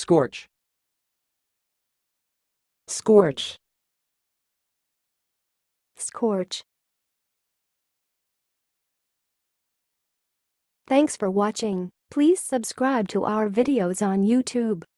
Scorch. Scorch. Scorch. Thanks for watching. Please subscribe to our videos on YouTube.